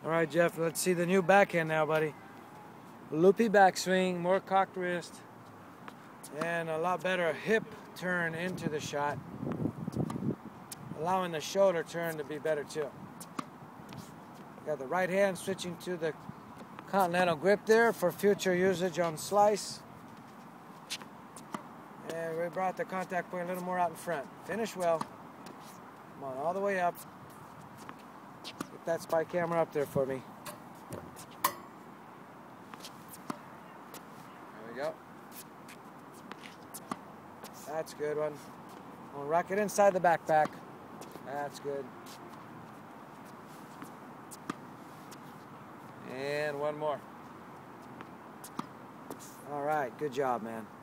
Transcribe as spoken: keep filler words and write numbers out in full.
All right, Jeff, let's see the new backhand now, buddy. Loopy backswing, more cocked wrist, and a lot better hip turn into the shot, allowing the shoulder turn to be better too. Got the right hand switching to the continental grip there for future usage on slice. And we brought the contact point a little more out in front. Finish well. Come on, all the way up. Get that spy camera up there for me. There we go. That's a good one. We'll rock it inside the backpack. That's good. And one more. All right, good job, man.